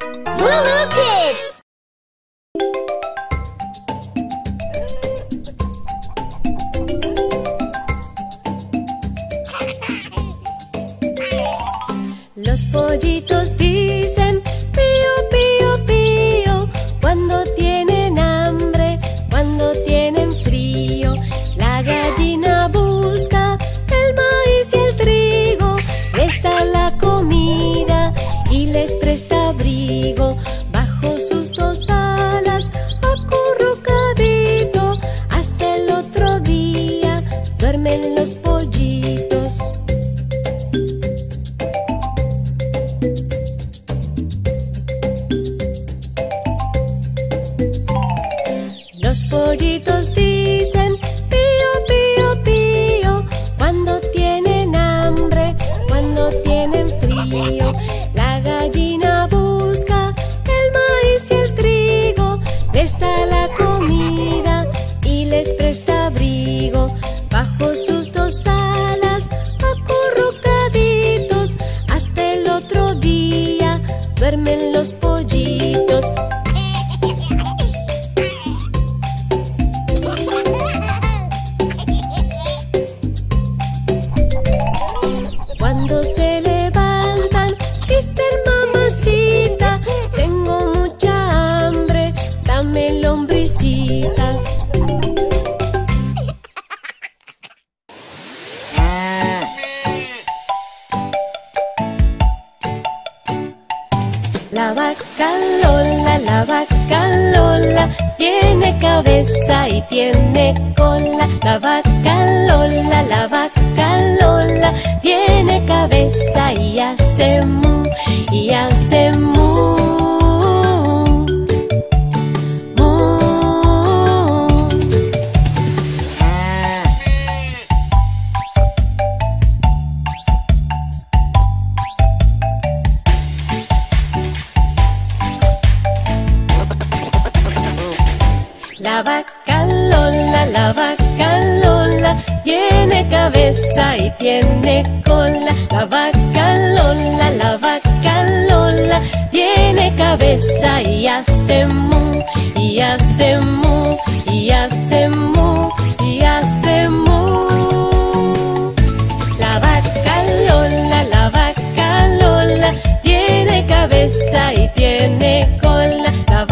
Woo-hoo Kids! Los pollitos dicen pío, pío, pío cuando tienen hambre, cuando tienen frío. La gallina busca el maíz y el trigo, les da la comida y les presta abrigo. Bajo sus dos alas, acurrucadito, hasta el otro día duermen los pollitos. Los pollitos dicen pío, pío, pío cuando tienen hambre, cuando tienen frío. La gallina busca el maíz y el trigo, les da la comida y les presta abrigo. Bajo sus dos alas, acurrucaditos, hasta el otro día duermen los pollitos. Cuando se levantan, dicen mamacita, tengo mucha hambre, dame lombricitas. La vaca Lola, tiene cabeza y tiene cola. La vaca Lola, tiene cabeza y hace mu, y hace mu, mu. La vaca Lola, tiene cabeza y tiene cola. La vaca Lola, tiene cabeza y hace mu, y hace mu, y hace mu, y hace mu. La vaca Lola, tiene cabeza y tiene cola. La